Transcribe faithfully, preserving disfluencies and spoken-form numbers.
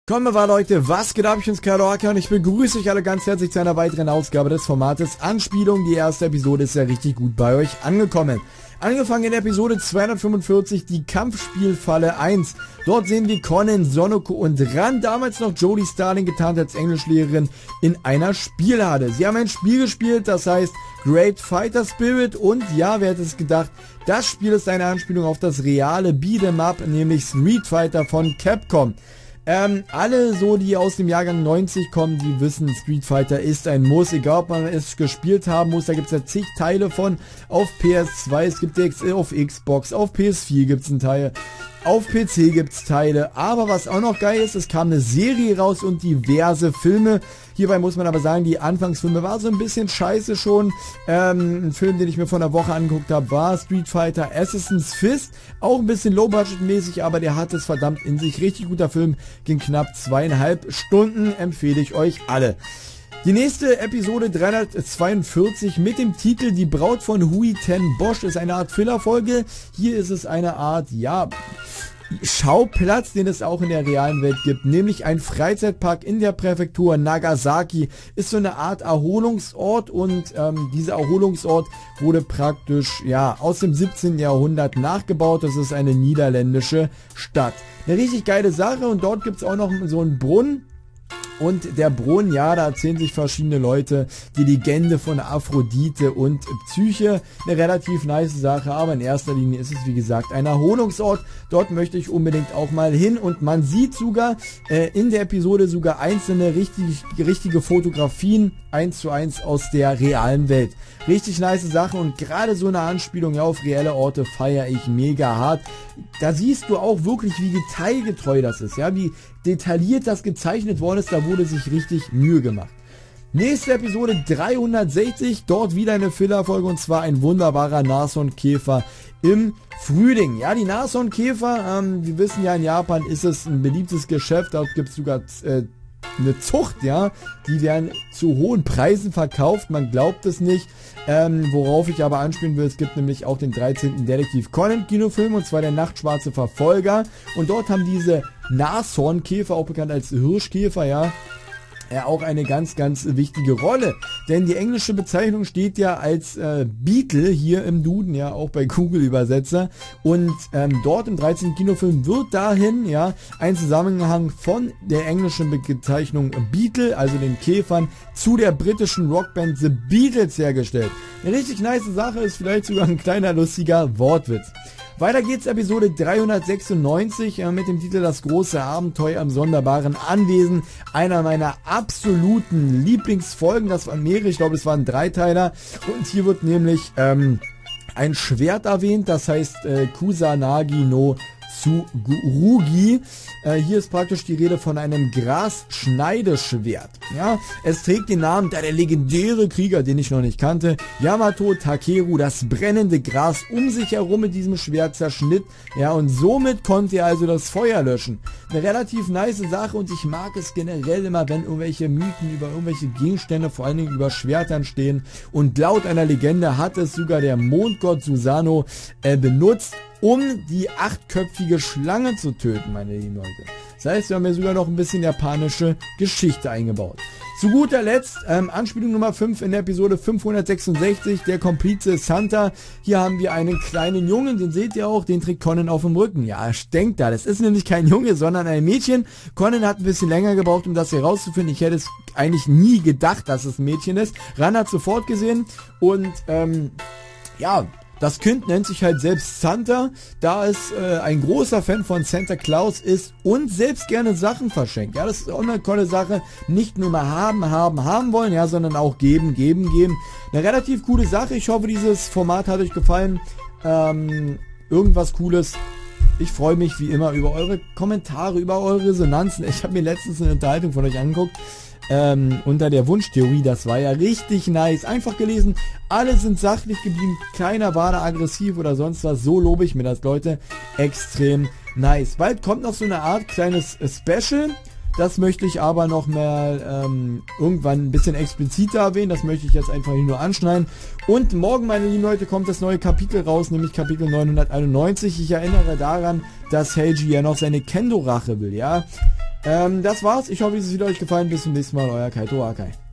Kommen wir Leute, was geht ab? Ich bin's Karoaka und ich begrüße euch alle ganz herzlich zu einer weiteren Ausgabe des Formates Anspielung. Die erste Episode ist ja richtig gut bei euch angekommen. Angefangen in Episode zweihundertfünfundvierzig, die Kampfspielfalle eins. Dort sehen wir Conan, Sonoko und Ran, damals noch Jodie Starling, getarnt als Englischlehrerin, in einer Spielhalle. Sie haben ein Spiel gespielt, das heißt Great Fighter Spirit und ja, wer hätte es gedacht, das Spiel ist eine Anspielung auf das reale Beat'em Up, nämlich Street Fighter von Capcom. Ähm, alle so, die aus dem Jahrgang neunzig kommen, die wissen, Street Fighter ist ein Muss, egal ob man es gespielt haben muss, da gibt es ja zig Teile von, auf P S zwei, es gibt auf Xbox, auf P S vier gibt es einen Teil, auf P C gibt es Teile, aber was auch noch geil ist, es kam eine Serie raus und diverse Filme. Hierbei muss man aber sagen, die Anfangsfilme war so ein bisschen scheiße schon. Ähm, ein Film, den ich mir vor einer Woche angeguckt habe, war Street Fighter Assassin's Fist. Auch ein bisschen low-budget-mäßig, aber der hat es verdammt in sich. Richtig guter Film, ging knapp zweieinhalb Stunden, empfehle ich euch alle. Die nächste Episode dreihundertzweiundvierzig mit dem Titel Die Braut von Hui Ten Bosch ist eine Art Filler-Folge. Hier ist es eine Art, ja, Schauplatz, den es auch in der realen Welt gibt, nämlich ein Freizeitpark in der Präfektur Nagasaki, ist so eine Art Erholungsort und ähm, dieser Erholungsort wurde praktisch ja aus dem siebzehnten Jahrhundert nachgebaut. Das ist eine niederländische Stadt. Eine richtig geile Sache und dort gibt es auch noch so einen Brunnen. Und der Brunnen, ja, da erzählen sich verschiedene Leute die Legende von Aphrodite und Psyche. Eine relativ nice Sache, aber in erster Linie ist es, wie gesagt, ein Erholungsort. Dort möchte ich unbedingt auch mal hin und man sieht sogar äh, in der Episode sogar einzelne richtig, richtige Fotografien eins zu eins aus der realen Welt. Richtig nice Sache und gerade so eine Anspielung ja, auf reelle Orte feiere ich mega hart. Da siehst du auch wirklich, wie detailgetreu das ist, ja, wie detailliert das gezeichnet worden ist, da wurde sich richtig Mühe gemacht. Nächste Episode dreihundertsechzig, dort wieder eine Fillerfolge und zwar ein wunderbarer Nashornkäfer im Frühling. Ja, die Nashornkäfer, ähm, wir wissen ja, in Japan ist es ein beliebtes Geschäft, dort gibt es sogar äh, eine Zucht, ja, die werden zu hohen Preisen verkauft, man glaubt es nicht, ähm, worauf ich aber anspielen will, es gibt nämlich auch den dreizehnten Detektiv Conan Kinofilm und zwar der Nachtschwarze Verfolger und dort haben diese Nashornkäfer, auch bekannt als Hirschkäfer, ja, ja, auch eine ganz, ganz wichtige Rolle. Denn die englische Bezeichnung steht ja als äh, Beetle hier im Duden, ja, auch bei Google-Übersetzer. Und ähm, dort im dreizehnten Kinofilm wird dahin, ja, ein Zusammenhang von der englischen Bezeichnung Beetle, also den Käfern, zu der britischen Rockband The Beatles hergestellt. Eine richtig nice Sache, ist vielleicht sogar ein kleiner lustiger Wortwitz. Weiter geht's, Episode dreihundertsechsundneunzig äh, mit dem Titel Das große Abenteuer im sonderbaren Anwesen. Einer meiner absoluten Lieblingsfolgen, das waren mehrere, ich glaube es waren Dreiteiler. Und hier wird nämlich ähm, ein Schwert erwähnt, das heißt äh, Kusanagi no Tsurugi. Äh, hier ist praktisch die Rede von einem Grasschneideschwert. Ja, es trägt den Namen der, der legendäre Krieger, den ich noch nicht kannte, Yamato Takeru, das brennende Gras um sich herum mit diesem Schwert zerschnitt. Ja, und somit konnte er also das Feuer löschen. Eine relativ nice Sache und ich mag es generell immer, wenn irgendwelche Mythen über irgendwelche Gegenstände, vor allen Dingen über Schwertern stehen. Und laut einer Legende hat es sogar der Mondgott Susano äh, benutzt, um die achtköpfige Schlange zu töten, meine lieben Leute. Das heißt, wir haben hier sogar noch ein bisschen japanische Geschichte eingebaut. Zu guter Letzt, ähm, Anspielung Nummer fünf in der Episode fünfhundertsechsundsechzig, der Komplize Santa. Hier haben wir einen kleinen Jungen, den seht ihr auch, den trägt Conan auf dem Rücken. Ja, denkt da, das ist nämlich kein Junge, sondern ein Mädchen. Conan hat ein bisschen länger gebraucht, um das herauszufinden. Ich hätte es eigentlich nie gedacht, dass es ein Mädchen ist. Ran hat sofort gesehen und, ähm, ja, das Kind nennt sich halt selbst Santa, da es äh, ein großer Fan von Santa Claus ist und selbst gerne Sachen verschenkt. Ja, das ist auch eine tolle Sache. Nicht nur mal haben, haben, haben wollen, ja, sondern auch geben, geben, geben. Eine relativ coole Sache. Ich hoffe, dieses Format hat euch gefallen. Ähm, irgendwas Cooles. Ich freue mich wie immer über eure Kommentare, über eure Resonanzen. Ich habe mir letztens eine Unterhaltung von euch angeguckt. Ähm, unter der Wunschtheorie, das war ja richtig nice, einfach gelesen, alle sind sachlich geblieben, keiner war da aggressiv oder sonst was, so lobe ich mir das, Leute, extrem nice. Bald kommt noch so eine Art kleines Special, das möchte ich aber noch mal ähm, irgendwann ein bisschen expliziter erwähnen, das möchte ich jetzt einfach nur anschneiden. Und morgen, meine lieben Leute, kommt das neue Kapitel raus, nämlich Kapitel neunhunderteinundneunzig. Ich erinnere daran, dass Heiji ja noch seine Kendo-Rache will, ja. Ähm, das war's. Ich hoffe, es hat euch gefallen. Bis zum nächsten Mal. Euer Kaito Akai.